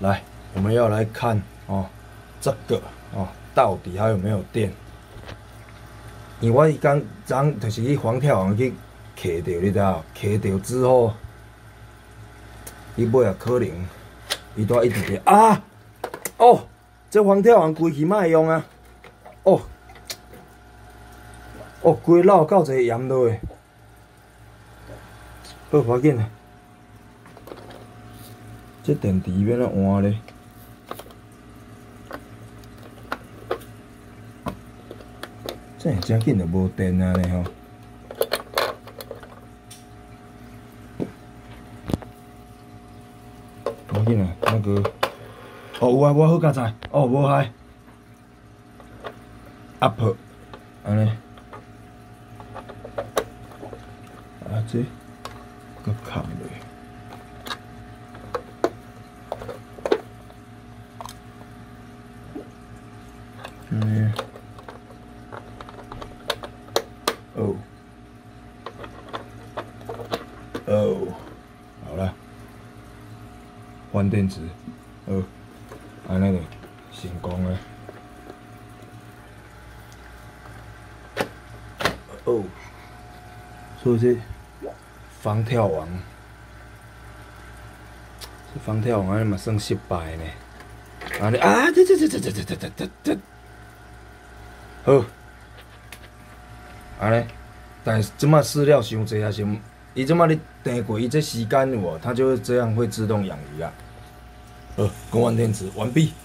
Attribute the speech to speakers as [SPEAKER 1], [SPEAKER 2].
[SPEAKER 1] 来，我们要来看哦，这个哦，到底还有没有电？因为我伊刚昨就是去防跳网去揢着，你知道？揢着之后，伊尾啊可能伊都一直伫啊！哦，这防跳网规气莫用啊！哦，哦，规漏够侪盐落去，好要紧啊！这电池免啊换咧。 这真紧就无电啊咧吼！赶紧啊，那个哦有啊，我好佳哉哦，无害 ，up 安尼啊这搁扛落，嗯。 哦，哦，好了，换电池，哦，安尼就成功了。哦，所以这防跳网，这防跳网安尼嘛算失败呢。安尼啊，这，好。 安尼，但是即马饲料伤济还是，伊即马你订过，伊这时间有无，它就会这样会自动养鱼啊。好，更换电池完毕。